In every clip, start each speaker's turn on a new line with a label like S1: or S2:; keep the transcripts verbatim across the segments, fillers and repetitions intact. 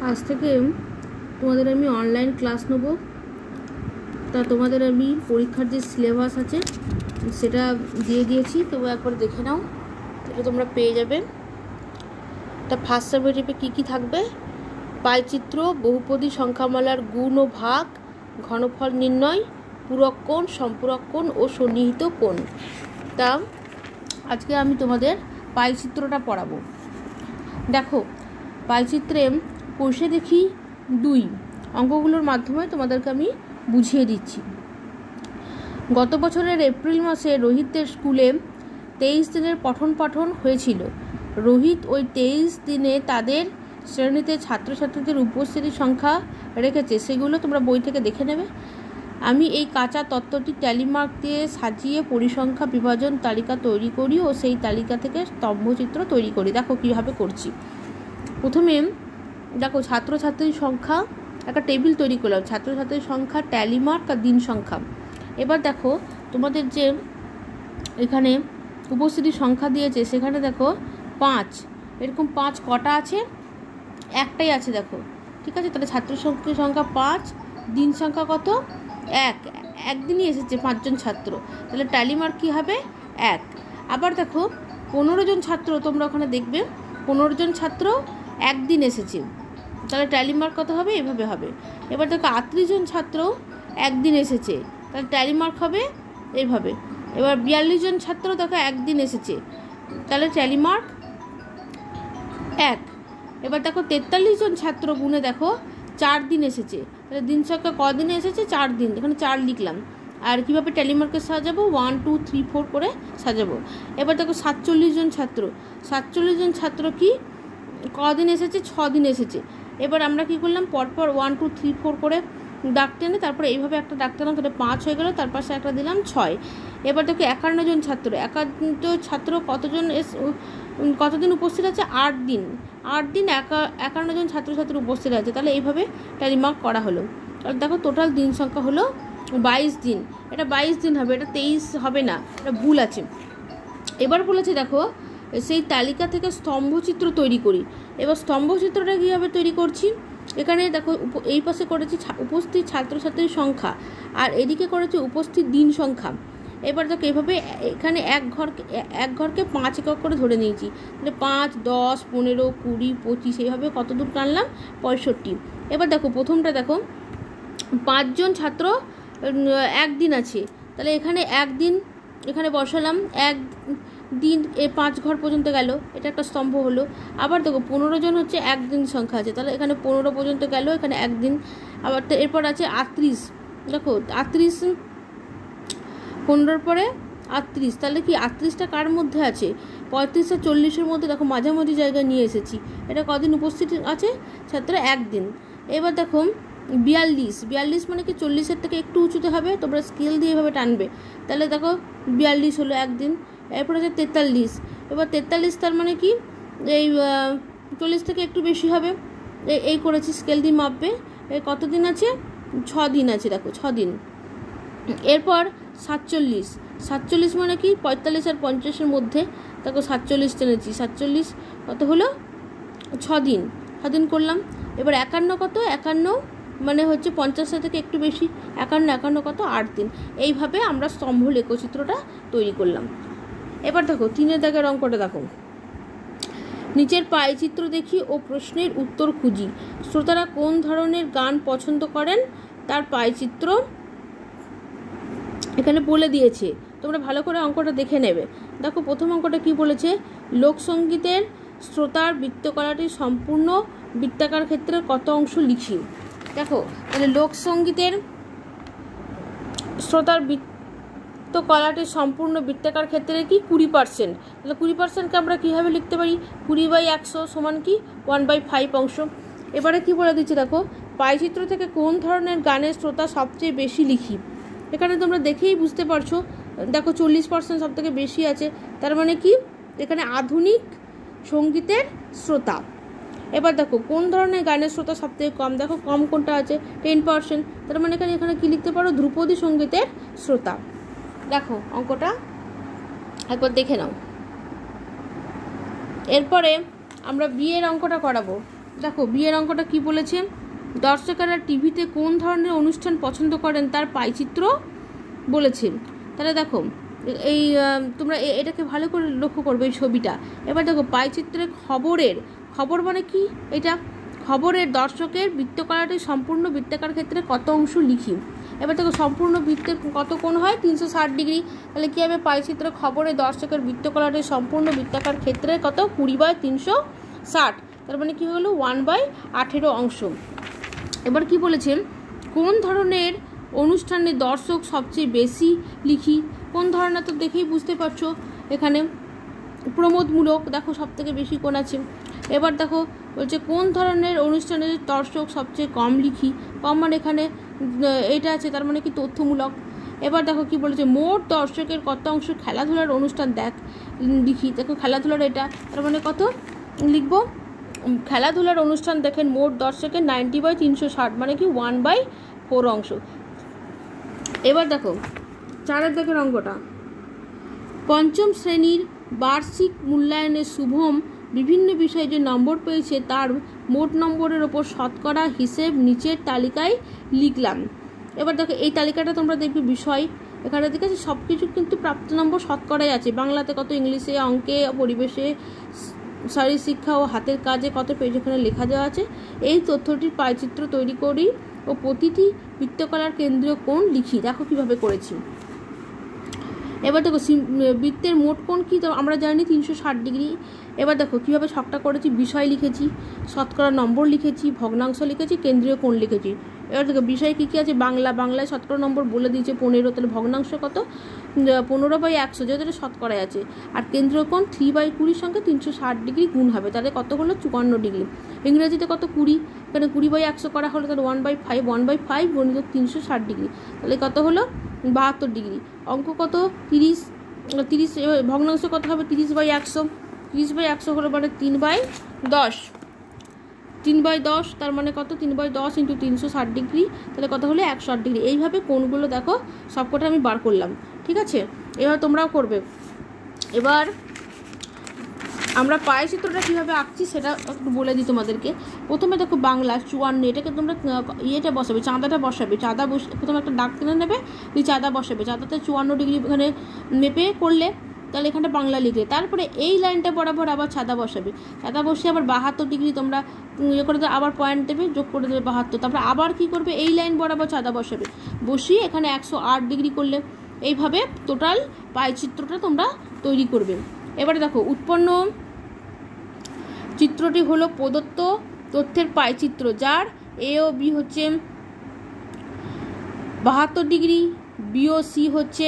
S1: আজ থেকে তোমাদের আমি অনলাইন ক্লাস নেব। তা তোমাদের আমি পরীক্ষার যে সিলেবাস আছে সেটা দিয়ে দিয়েছি, তো একবার দেখে নাও, এটা তোমরা পেয়ে যাবে। তা ফার্স্ট সাবজেক্টে কী কী থাকবে: পাইচিত্র, বহুপদী সংখ্যামালার গুণ ও ভাগ, ঘনফল নির্ণয়, পূরক কোণ, সম্পূরক কোণ ও সন্নিহিত কোণ। তা আজকে আমি তোমাদের পাইচিত্রটা পড়াবো। দেখো, পাইচিত্রে কষে দেখি দুই অঙ্কগুলোর মাধ্যমে তোমাদেরকে আমি বুঝিয়ে দিচ্ছি। গত বছরের এপ্রিল মাসে রোহিতদের স্কুলে তেইশ দিনের পঠন পাঠন হয়েছিল। রোহিত ওই তেইশ দিনে তাদের শ্রেণীতে ছাত্রছাত্রীদের উপস্থিতির সংখ্যা রেখেছে, সেগুলো তোমরা বই থেকে দেখে নেবে। আমি এই কাঁচা তত্ত্বটি ট্যালিমার্ক দিয়ে সাজিয়ে পরিসংখ্যা বিভাজন তালিকা তৈরি করি ও সেই তালিকা থেকে স্তম্ভচিত্র তৈরি করি। দেখো কীভাবে করছি। প্রথমে দেখো ছাত্রছাত্রীর সংখ্যা, একটা টেবিল তৈরি করলাম, ছাত্রছাত্রীর সংখ্যা, ট্যালিমার্ক আর দিন সংখ্যা। এবার দেখো তোমাদের যে এখানে উপস্থিতির সংখ্যা দিয়েছে সেখানে দেখো পাঁচ, এরকম পাঁচ কটা আছে? একটাই আছে, দেখো ঠিক আছে। তাহলে ছাত্র সংখ্যা পাঁচ, দিন সংখ্যা কত? এক, একদিনই এসেছে পাঁচজন ছাত্র, তাহলে ট্যালিমার্ক কী হবে? এক। আবার দেখো পনেরো জন ছাত্র, তোমরা ওখানে দেখবে পনেরো জন ছাত্র একদিন এসেছে, তাহলে ট্যালিমার্ক কত হবে? এভাবে হবে। এবার দেখো আটত্রিশ জন ছাত্র একদিন এসেছে, তাহলে ট্যালিমার্ক হবে এইভাবে। এবার বিয়াল্লিশ জন ছাত্র দেখো একদিন এসেছে, তাহলে ট্যালিমার্ক এক। এবার দেখো তেতাল্লিশ জন ছাত্র গুণে দেখো চার দিন এসেছে, তাহলে দিন সংখ্যা কদিনে এসেছে? চার দিন, এখানে চার লিখলাম। আর কীভাবে ট্যালিমার্কে সাজাবো? ওয়ান টু থ্রি ফোর করে সাজাবো। এবার দেখো সাতচল্লিশ জন ছাত্র, সাতচল্লিশ জন ছাত্র কি কদিন এসেছে? ছ দিন এসেছে। এবার আমরা কি করলাম? পরপর ওয়ান টু থ্রি ফোর করে ডাক টেনে তারপরে এইভাবে একটা ডাক টেলাম, তাহলে পাঁচ হয়ে গেল, তার পাশে একটা দিলাম ছয়। এবার দেখো একান্ন জন ছাত্র, একান্ন ছাত্র কতজন এস কতদিন উপস্থিত আছে? আট দিন, আট দিন একা একান্ন জন ছাত্রছাত্রী উপস্থিত আছে, তাহলে এইভাবে ট্যালিমার্ক করা হলো। আর দেখো টোটাল দিন সংখ্যা হলো বাইশ দিন। এটা বাইশ দিন হবে, এটা তেইশ হবে না, এটা ভুল আছে। এবার বলেছে দেখো সেই তালিকা থেকে স্তম্ভচিত্র তৈরি করি। এবার স্তম্ভচিত্রটা কীভাবে তৈরি করছি? এখানে দেখো এই পাশে করেছি উপস্থিত ছাত্রছাত্রীর সংখ্যা, আর এদিকে করেছি উপস্থিত দিন সংখ্যা। এবার দেখো এভাবে এখানে এক ঘরকে এক ঘরকে পাঁচ একক করে ধরে নিয়েছি, তাহলে পাঁচ, দশ, পনেরো, কুড়ি, পঁচিশ, এইভাবে কত দূর টানলাম? পঁয়ষট্টি। এবার দেখো প্রথমটা দেখো পাঁচজন ছাত্র একদিন আছে, তাহলে এখানে একদিন এখানে বসালাম, এক দিন এ পাঁচ ঘর পর্যন্ত গেল, এটা একটা স্তম্ভ হলো। আবার দেখো পনেরো জন হচ্ছে একদিন সংখ্যা আছে, তাহলে এখানে পনেরো পর্যন্ত গেল, এখানে একদিন। আবার এরপর আছে আটত্রিশ, দেখো আটত্রিশ, পনেরোর পরে আটত্রিশ, তাহলে কি আটত্রিশটা কার মধ্যে আছে? পঁয়ত্রিশ আর চল্লিশের মধ্যে, দেখো মাঝামাঝি জায়গায় নিয়ে এসেছি। এটা কদিন উপস্থিত আছে ছাত্র? একদিন। এবার দেখো বিয়াল্লিশ, বিয়াল্লিশ মানে কি চল্লিশের থেকে একটু উঁচুতে হবে, তোমরা স্কেল দিয়ে এভাবে টানবে, তাহলে দেখো বিয়াল্লিশ হলো একদিন। এরপর আছে তেতাল্লিশ, এবার তেতাল্লিশ তার মানে কি এই চল্লিশ থেকে একটু বেশি হবে, এই করেছি স্কেল দিয়ে মাপবে। এই কতদিন আছে? ছ দিন আছে, দেখো ছ দিন। এরপর সাতচল্লিশ, সাতচল্লিশ মানে কি পঁয়তাল্লিশ আর পঞ্চাশের মধ্যে, দেখো সাতচল্লিশ টেনেছি, সাতচল্লিশ কত হলো? ছ দিন, ছ দিন করলাম। এবার একান্ন কত? একান্ন মানে হচ্ছে পঞ্চাশের থেকে একটু বেশি, একান্ন, একান্ন কত? আট দিন। এইভাবে আমরা স্তম্ভ লেখচিত্রটা তৈরি করলাম। এবার দেখো তিনের দাগের অঙ্কটা দেখো, নিচের পাইচিত্র দেখি ও প্রশ্নের উত্তর খুঁজি। শ্রোতারা কোন ধরনের গান পছন্দ করেন তার পাইচিত্র এখানে বলে দিয়েছে, তোমরা ভালো করে অঙ্কটা দেখে নেবে। দেখো প্রথম অঙ্কটা কি বলেছে? লোকসঙ্গীতের শ্রোতার বৃত্তকলাটি সম্পূর্ণ বৃত্তাকার ক্ষেত্রে কত অংশ লিখি। দেখো তাহলে লোকসঙ্গীতের শ্রোতার বৃত্তকলাটি সম্পূর্ণ বৃত্তাকার ক্ষেত্রে কি কুড়ি পার্সেন্ট, তাহলে কুড়ি পার্সেন্টকে আমরা কীভাবে লিখতে পারি? কুড়ি বাই একশো সমান কি ওয়ান বাই ফাইভ অংশ। এবারে কি বলে দিচ্ছে দেখো, পাইচিত্র থেকে কোন ধরনের গানের শ্রোতা সবচেয়ে বেশি লিখি। এখানে তোমরা দেখেই বুঝতে পারছো, দেখো চল্লিশ পার্সেন্ট সব থেকে বেশি আছে, তার মানে কি এখানে আধুনিক সঙ্গীতের শ্রোতা। এবার দেখো কোন ধরনের গানের শ্রোতা সব থেকে কম, দেখো কম কোনটা আছে? টেন পার্সেন্ট, তার মানে এখানে এখানে কী লিখতে পারো? ধ্রুপদী সঙ্গীতের শ্রোতা। দেখো অঙ্কটা একবার দেখে নাও। এরপরে আমরা বিয়ের অঙ্কটা করাবো। দেখো বিয়ের অঙ্কটা কি বলেছে, দর্শকেরা টিভিতে কোন ধরনের অনুষ্ঠান পছন্দ করেন তার পাইচিত্র বলেছে। তাহলে দেখো এই তোমরা এটাকে ভালো করে লক্ষ্য করবে এই ছবিটা। এবার দেখো পাইচিত্রে খবরের, খবর মানে কি, এটা খবরের দর্শকের বৃত্তকলাটি সম্পূর্ণ বৃত্তাকার ক্ষেত্রে কত অংশ লিখি। এবার দেখো সম্পূর্ণ বৃত্তের কত কোণ হয়, তিনশো ষাট ডিগ্রি। তাহলে কী হবে, পাইচিত্র খবরের দর্শকের বৃত্তকলাটি সম্পূর্ণ বৃত্তাকার ক্ষেত্রে কত, কুড়ি বাই তিনশো ষাট, তার মানে কী হলো ওয়ান বাই আঠেরো অংশ। এবার কি বলেছেন, কোন ধরনের অনুষ্ঠানে দর্শক সবচেয়ে বেশি লিখি, কোন ধরনের তো দেখেই বুঝতে পারছো, এখানে প্রমোদমূলক, দেখো সব থেকে বেশি কোণ আছে। এবার দেখো বলছে কোন ধরনের অনুষ্ঠানে দর্শক সবচেয়ে কম লিখি, কম মানে এখানে এটা আছে, তার মানে কি তথ্যমূলক। এবার দেখো কি বলেছে, মোট দর্শকের কত অংশ খেলাধুলার অনুষ্ঠান দেখ লিখি, দেখো খেলাধুলার এটা, তার মানে কত লিখবো, খেলাধুলার অনুষ্ঠান দেখেন মোট দর্শকের নাইনটি বাই তিনশো ষাট, মানে কি ওয়ান বাই ফোর অংশ। এবার দেখো চারের দেখের অঙ্কটা, পঞ্চম শ্রেণীর বার্ষিক মূল্যায়নে শুভম বিভিন্ন বিষয়ে যে নম্বর পেয়েছে তার মোট নম্বরের ওপর শতকরা হিসেব নিচের তালিকায় লিখলাম। এবার দেখো এই তালিকাটা তোমরা দেখবে বিষয়, এখানে ঠিক আছে সব কিছু কিন্তু প্রাপ্ত নম্বর শতকরাই আছে, বাংলাতে কত, ইংলিশে, অঙ্কে, পরিবেশে, শারীরিক শিক্ষা ও হাতের কাজে কত পেজ এখানে লেখা দেওয়া আছে। এই তথ্যটির পাইচিত্র তৈরি করি ও প্রতিটি বৃত্তকলার কেন্দ্রীয় কোণ লিখি, দেখো কিভাবে করেছি। এবার দেখো বৃত্তের মোট কোণ কি, তো আমরা জানি তিনশো ষাট ডিগ্রি। এবার দেখো কীভাবে ছকটা করেছি, বিষয় লিখেছি, শতকরা নম্বর লিখেছি, ভগ্নাংশ লিখেছি, কেন্দ্রীয় কোণ লিখেছি। এবার দেখো বিষয় কী কী আছে, বাংলা, বাংলায় শতকরা নম্বর বলে দিয়েছে পনেরো, তাহলে ভগ্নাংশ কত, পনেরো বাই একশো, যেহেতু এটা শতকরায় আছে। আর কেন্দ্রীয় কোণ থ্রি বাই কুড়ির সঙ্গে তিনশো ষাট ডিগ্রি গুণ হবে, তাহলে কত হলো চুয়ান্ন ডিগ্রি। ইংরেজিতে কত, কুড়ি, এখানে কুড়ি বাই একশো করা হলো, তাহলে one by five, one by five গণিত তিনশো ষাট ডিগ্রি, তাহলে কত হলো বাহাত্তর ডিগ্রি। অঙ্ক কত, তিরিশ, তিরিশ ভগ্নাংশ কত হবে, তিরিশ বাই একশো, তিরিশ বাই একশো হলো মানে তিন বাই দশ, তিন বাই দশ, তার মানে কত, তিন বাই দশ ইন্টু তিনশো ষাট ডিগ্রি, তাহলে কত হলো একশো আট ডিগ্রি। এইভাবে কোণগুলো দেখো সবকটা আমি বার করলাম, ঠিক আছে, এবার তোমরাও করবে। এবার আমরা পায়চিত্রটা কীভাবে আঁকছি সেটা একটু বলে দিই তোমাদেরকে। প্রথমে দেখো বাংলা চুয়ান্ন, এটাকে তোমরা ইয়েটা বসাবে, চাঁদাটা বসাবে, চাঁদা বসে প্রথমে একটা দাগ টেনে নেবে, দিয়ে চাঁদা বসাবে, চাঁদাতে চুয়ান্ন ডিগ্রি এখানে মেপে করলে, তাহলে এখানে বাংলা লিখলে, তারপরে এই লাইনটা বরাবর আবার চাঁদা বসাবে, চাঁদা বসে আবার বাহাত্তর ডিগ্রি তোমরা ইয়ে করে দেবে, আবার পয়েন্ট দেবে, যোগ করে দেবে বাহাত্তর, তারপরে আবার কি করবে, এই লাইন বরাবর চাঁদা বসাবে, বসিয়ে এখানে একশো আট ডিগ্রি করলে। এইভাবে টোটাল পায়চিত্রটা তোমরা তৈরি করবে। এবারে দেখো উৎপন্ন চিত্রটি হলো প্রদত্ত তথ্যের পায়চিত্র, যার এ ও বি হচ্ছে বাহাত্তর ডিগ্রি, বি ও সি হচ্ছে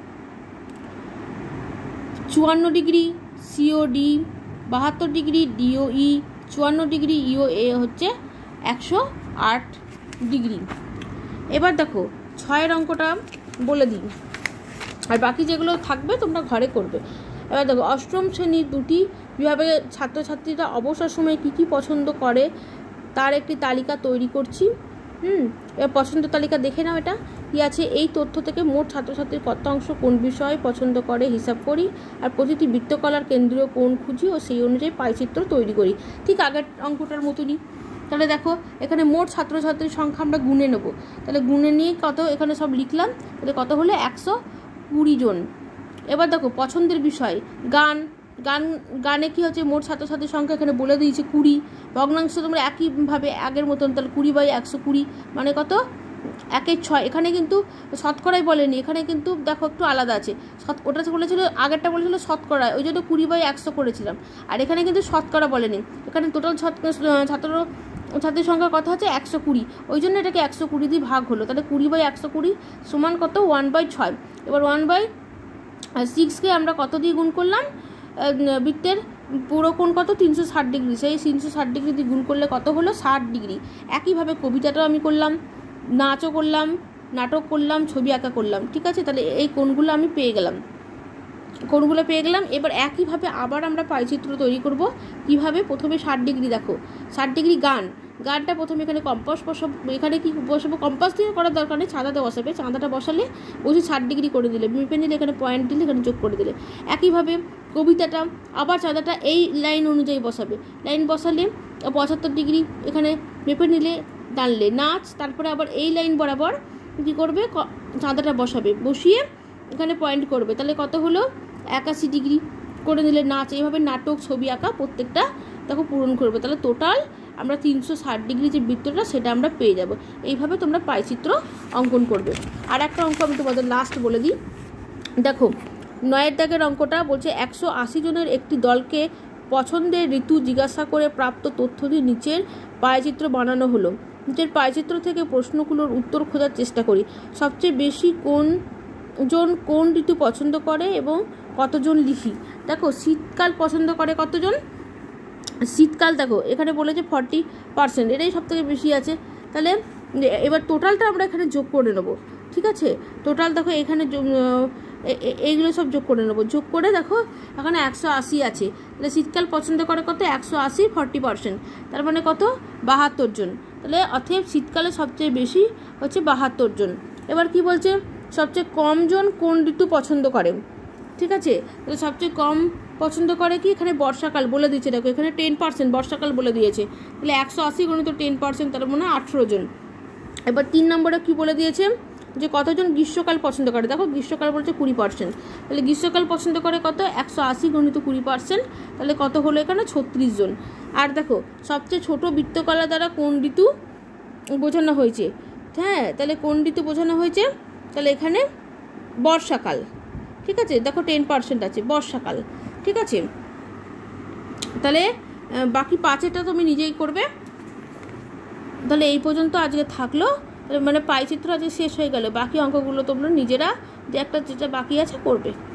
S1: চুয়ান্ন ডিগ্রি, সিও ডি বাহাত্তর ডিগ্রি, ডিও ই চুয়ান্ন ডিগ্রি, ইও এ হচ্ছে একশো আট ডিগ্রি। এবার দেখো ছয়ের অঙ্কটা বলে দিই, আর বাকি যেগুলো থাকবে তোমরা ঘরে করবে। এবার দেখো অষ্টম শ্রেণীর দুটি বিভাগে ছাত্রছাত্রীরা অবসর সময়ে কী কী পছন্দ করে তার একটি তালিকা তৈরি করছি। হুম এবার পছন্দ তালিকা দেখে নাও, এটা কী আছে, এই তথ্য থেকে মোট ছাত্রছাত্রীর কত অংশ কোন বিষয় পছন্দ করে হিসাব করি, আর প্রতিটি বৃত্তকলার কেন্দ্রীয় কোণ খুঁজি ও সেই অনুযায়ী পায়চিত্র তৈরি করি। ঠিক আগের অঙ্কটার মতনই। তাহলে দেখো এখানে মোট ছাত্রছাত্রীর সংখ্যা আমরা গুনে নেব, তাহলে গুনে নিয়ে কত এখানে সব লিখলাম, তাহলে কত হলো একশো কুড়ি জন। এবার দেখো পছন্দের বিষয় গান, গান গানে কী হচ্ছে, মোট ছাত্রছাত্রীর সংখ্যা এখানে বলে দিয়েছে কুড়ি, ভগ্নাংশ তোমরা একইভাবে আগের মতন, তাহলে কুড়ি বাই একশো কুড়ি মানে কত, একের ছয়। এখানে কিন্তু শতকরাই বলেনি, এখানে কিন্তু দেখো একটু আলাদা আছে, শত ওটা বলেছিল আগেরটা বলেছিল শতকরা, ওই জন্য কুড়ি বাই একশো করেছিলাম, আর এখানে কিন্তু শতকরা বলেনি, এখানে টোটাল ছাত্র ছাত্রীর সংখ্যা কত হচ্ছে একশো কুড়ি, ওই জন্য এটাকে একশো কুড়ি দিয়ে ভাগ হলো, তাহলে কুড়ি বাই একশো কুড়ি সমান কত ওয়ান বাই ছয়। এবার ওয়ান বাই সিক্সকে আমরা কত দিয়ে গুণ করলাম, বৃত্তের পুরো কোণ কত তিনশো ষাট ডিগ্রি, সেই তিনশো ষাট ডিগ্রি দিয়ে গুণ করলে কত হলো ষাট ডিগ্রি। একইভাবে কবিতাটাও আমি করলাম, নাচও করলাম, নাটক করলাম, ছবি আঁকা করলাম, ঠিক আছে, তাহলে এই কোণগুলো আমি পেয়ে গেলাম, কোণগুলো পেয়ে গেলাম। এবার একইভাবে আবার আমরা পায়চিত্র তৈরি করব। কিভাবে, প্রথমে ষাট ডিগ্রি, দেখো ষাট ডিগ্রি গান, গানটা প্রথমে এখানে কম্পাস বসাবো, এখানে কি বসাবো, কম্পাস দিয়ে করার দরকার নেই, চাঁদাতে বসাবে, চাঁদাটা বসালে বসে ষাট ডিগ্রি করে দিলে, মেপে নিলে এখানে পয়েন্ট দিলে, এখানে যোগ করে দিলে। একইভাবে কবিতাটা আবার চাঁদাটা এই লাইন অনুযায়ী বসাবে। লাইন বসালে পঁচাত্তর ডিগ্রি এখানে মেপে নিলে, টানলে নাচ, তারপরে আবার এই লাইন বরাবর কী করবে, চাঁদাটা বসাবে, বসিয়ে এখানে পয়েন্ট করবে। তাহলে কত হলো, একাশি ডিগ্রি করে নিলে নাচ। এইভাবে নাটক, ছবি আঁকা প্রত্যেকটা দেখো পূরণ করবে। তাহলে টোটাল আমরা তিনশো ষাট ডিগ্রি যে বৃত্তটা সেটা আমরা পেয়ে যাব। এইভাবে তোমরা পাইচিত্র অঙ্কন করবে। আর একটা অঙ্ক আমি তোমাদের লাস্ট বলে দিই। দেখো নয়ের দাগের অঙ্কটা বলছে একশো আশি জনের একটি দলকে পছন্দের ঋতু জিজ্ঞাসা করে প্রাপ্ত তথ্য দিয়ে নিচের পায়চিত্র বানানো হলো। নিচের পায়চিত্র থেকে প্রশ্নগুলোর উত্তর খোঁজার চেষ্টা করি। সবচেয়ে বেশি কোন জন কোন ঋতু পছন্দ করে এবং কতজন লিখি। দেখো শীতকাল পছন্দ করে কতজন, শীতকাল দেখো এখানে বলেছে ফর্টি পার্সেন্ট, এটাই সব থেকে বেশি আছে। তাহলে এবার টোটালটা আমরা এখানে যোগ করে নেবো, ঠিক আছে। টোটাল দেখো এখানে এইগুলো সব যোগ করে নেবো। যোগ করে দেখো এখানে একশো আশি আছে। তাহলে শীতকাল পছন্দ করে কত, একশো আশি ফর্টি পার্সেন্ট, তার মানে কত, বাহাত্তর জন। তাহলে অতএব শীতকালে সবচেয়ে বেশি হচ্ছে বাহাত্তর জন। এবার কি বলছে, সবচেয়ে কম জন কোন ঋতু পছন্দ করে, ঠিক আছে। তাহলে সবচেয়ে কম পছন্দ করে কি, এখানে বর্ষাকাল বলে দিয়েছে। দেখো এখানে টেন পার্সেন্ট বর্ষাকাল বলে দিয়েছে। তাহলে একশো আশি গণিত টেন পার্সেন্ট, তার মানে আঠেরো জন। এবার তিন নম্বরে কি বলে দিয়েছে, যে কতজন গ্রীষ্মকাল পছন্দ করে। দেখো গ্রীষ্মকাল বলছে কুড়ি পার্সেন্ট। তাহলে গ্রীষ্মকাল পছন্দ করে কত, একশো আশি গণিত কুড়ি পার্সেন্ট, তাহলে কত হলো এখানে ছত্রিশ জন। আর দেখো সবচেয়ে ছোট বৃত্তকলা দ্বারা কোন ঋতু বোঝানো হয়েছে, হ্যাঁ তাহলে কোন ঋতু বোঝানো হয়েছে, তাহলে এখানে বর্ষাকাল, ঠিক আছে। দেখো টেন পার্সেন্ট আছে বর্ষাকাল, ঠিক আছে। তাহলে বাকি পাঁচেরটা তুমি নিজেই করবে। তাহলে এই পর্যন্ত আজকে থাকলো, মানে পাইচিত্র আজকে শেষ হয়ে গেল। বাকি অঙ্কগুলো তোমরা নিজেরা যে একটা যেটা বাকি আছে করবে।